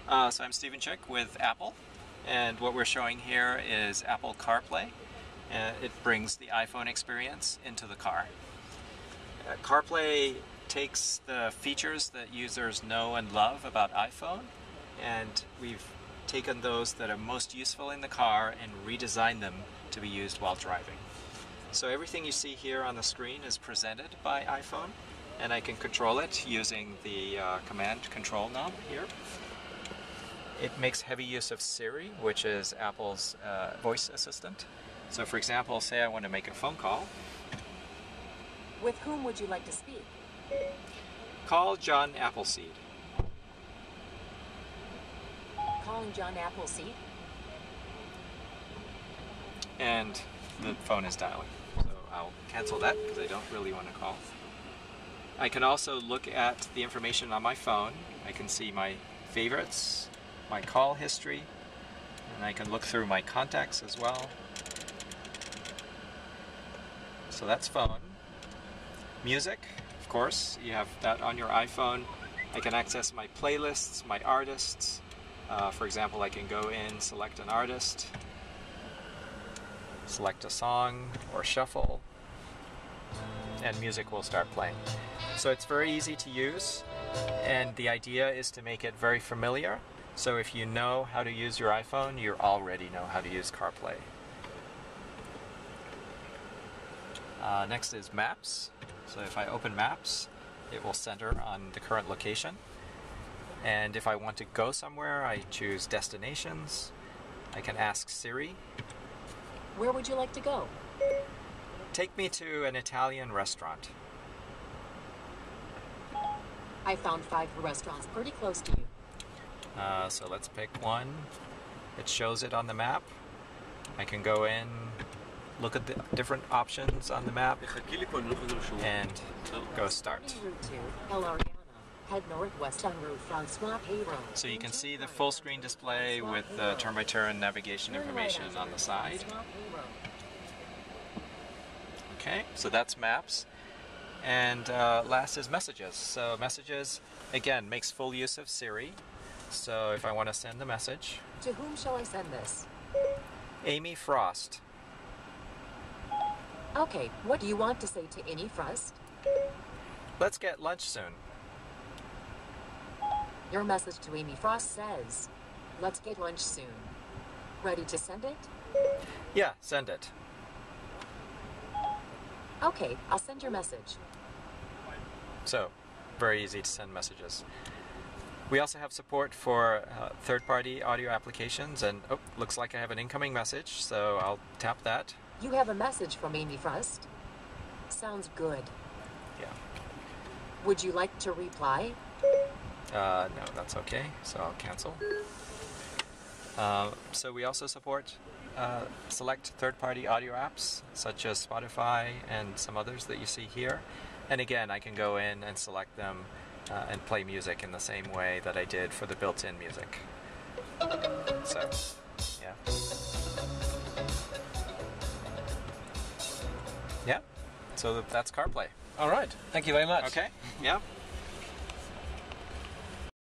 So I'm Stephen Chick with Apple, and what we're showing here is Apple CarPlay. It brings the iPhone experience into the car. CarPlay takes the features that users know and love about iPhone, and we've taken those that are most useful in the car and redesigned them to be used while driving. So everything you see here on the screen is presented by iPhone, and I can control it using the command control knob here. It makes heavy use of Siri, which is Apple's voice assistant. So for example, say I want to make a phone call. With whom would you like to speak? Call John Appleseed. Calling John Appleseed. And the phone is dialing. So I'll cancel that because I don't really want to call. I can also look at the information on my phone. I can see my favorites, my call history, and I can look through my contacts as well. So that's phone. Music, of course, you have that on your iPhone. I can access my playlists, my artists. For example, I can go in, select an artist, select a song or shuffle, and music will start playing. So it's very easy to use, and the idea is to make it very familiar. So if you know how to use your iPhone, you already know how to use CarPlay. Next is Maps. So if I open Maps, it will center on the current location. And if I want to go somewhere, I choose Destinations. I can ask Siri. Where would you like to go? Take me to an Italian restaurant. I found 5 restaurants pretty close to you. So let's pick one. It shows it on the map. I can go in, look at the different options on the map, and go start. Route 2, El Ariana. Head northwest on Route Francois Peyron. So you can see the full screen display with the turn-by-turn navigation information on the side. Okay, so that's Maps. And last is Messages. So Messages, again, makes full use of Siri. So if I want to send a message. To whom shall I send this? Amy Frost. Okay, what do you want to say to Amy Frost? Let's get lunch soon. Your message to Amy Frost says, let's get lunch soon. Ready to send it? Yeah, send it. Okay, I'll send your message. So, very easy to send messages. We also have support for third-party audio applications, and oh, looks like I have an incoming message, so I'll tap that. You have a message from Amy Frost. Sounds good. Yeah. Would you like to reply? No, that's okay, so I'll cancel. So we also support select third-party audio apps, such as Spotify and some others that you see here. And again, I can go in and select them and play music in the same way that I did for the built-in music. So, yeah. Yeah, so that's CarPlay. All right, thank you very much. Okay, yeah.